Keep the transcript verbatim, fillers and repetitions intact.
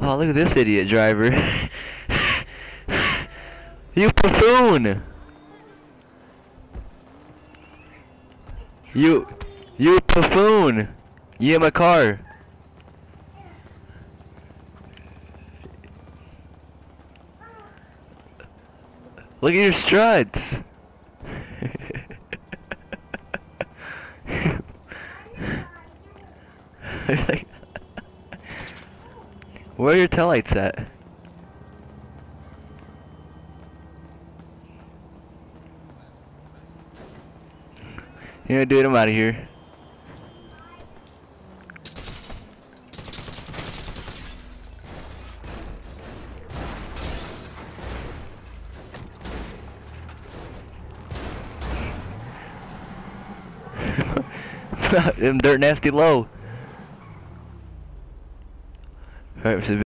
Oh, look at this idiot driver. You buffoon! You, you buffoon! You hit my car. Look at your struts. Where are your taillights at? You know, dude, I'm out of here. Them dirt nasty low. Alright, so